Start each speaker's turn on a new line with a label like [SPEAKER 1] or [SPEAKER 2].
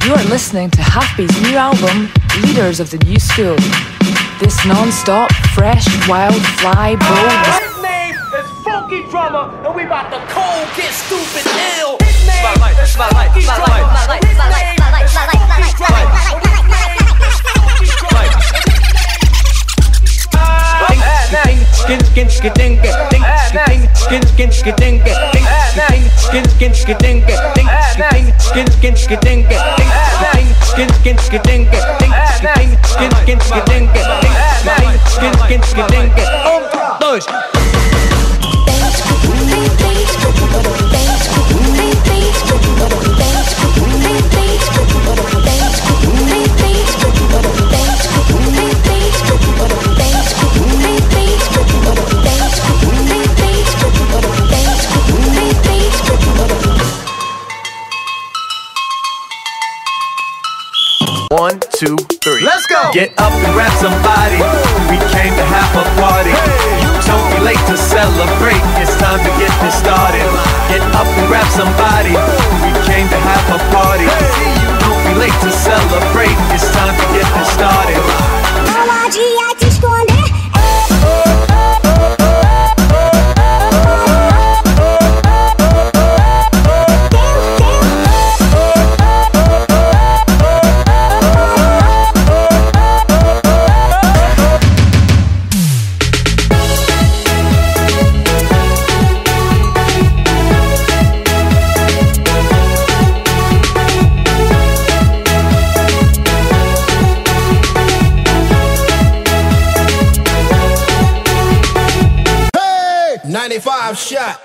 [SPEAKER 1] You are listening to Halfby's new album, Leaders of the New School. This non-stop, fresh, wild, fly, bold...
[SPEAKER 2] His name is Funky Drummer, and we about to cold get stupid ill.
[SPEAKER 3] One, two, three.
[SPEAKER 2] Let's go!
[SPEAKER 3] Get up and grab somebody. We came to have a party. You don't be late to celebrate. It's time to get this started. Get up and grab somebody. We came to have a party. You don't be late to celebrate. It's time to get this started.
[SPEAKER 2] Hey! 95 shot.